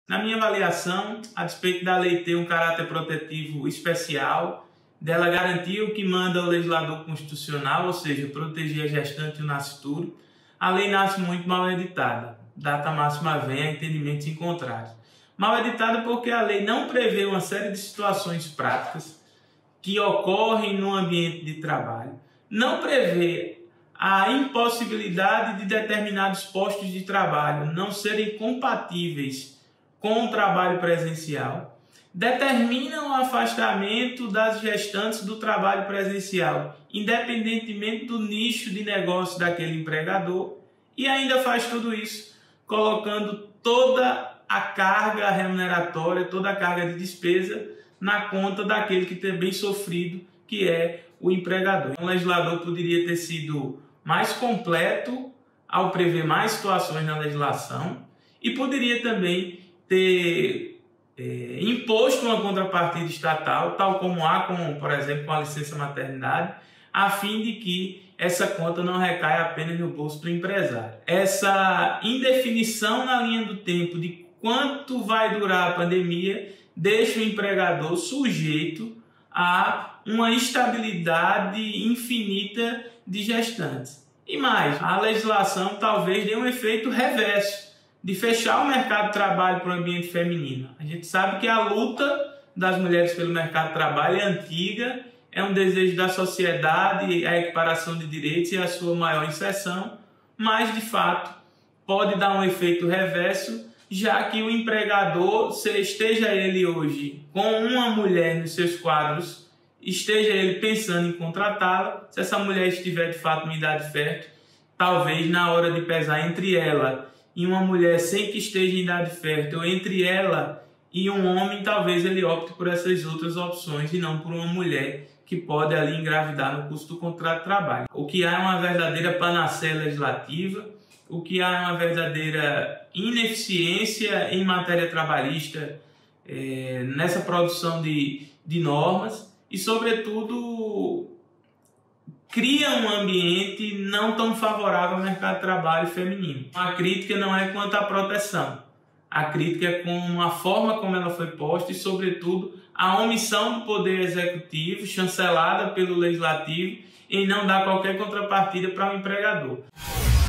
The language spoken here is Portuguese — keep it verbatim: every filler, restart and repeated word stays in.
Na minha avaliação, a despeito da lei ter um caráter protetivo especial, dela garantir o que manda o legislador constitucional, ou seja, proteger a gestante e o nascituro, a lei nasce muito mal editada. Data máxima vem a entendimentos em contrário. Mal editada porque a lei não prevê uma série de situações práticas que ocorrem no ambiente de trabalho, não prevê a impossibilidade de determinados postos de trabalho não serem compatíveis com o trabalho presencial, determina o afastamento das gestantes do trabalho presencial, independentemente do nicho de negócio daquele empregador, e ainda faz tudo isso colocando toda a carga remuneratória, toda a carga de despesa na conta daquele que tem bem sofrido, que é o empregador. O legislador poderia ter sido mais completo ao prever mais situações na legislação e poderia também ter é, imposto uma contrapartida estatal, tal como há, com, por exemplo, com a licença maternidade, a fim de que essa conta não recaia apenas no bolso do empresário. Essa indefinição na linha do tempo de quanto vai durar a pandemia deixa o empregador sujeito a uma instabilidade infinita de gestantes. E mais, a legislação talvez dê um efeito reverso, de fechar o mercado de trabalho para o ambiente feminino. A gente sabe que a luta das mulheres pelo mercado de trabalho é antiga, é um desejo da sociedade, a equiparação de direitos e a sua maior inserção, mas de fato pode dar um efeito reverso, já que o empregador, se esteja ele hoje com uma mulher nos seus quadros, esteja ele pensando em contratá-la, se essa mulher estiver de fato em idade fértil, talvez na hora de pesar entre ela e uma mulher sem que esteja em idade fértil, ou entre ela e um homem, talvez ele opte por essas outras opções e não por uma mulher que pode ali engravidar no curso do contrato de trabalho. O que há é uma verdadeira panaceia legislativa, o que há é uma verdadeira ineficiência em matéria trabalhista é, nessa produção de, de normas e, sobretudo, cria um ambiente não tão favorável ao mercado de trabalho feminino. A crítica não é quanto à proteção, a crítica é com a forma como ela foi posta e, sobretudo, a omissão do Poder Executivo, chancelada pelo Legislativo, em não dar qualquer contrapartida para o empregador.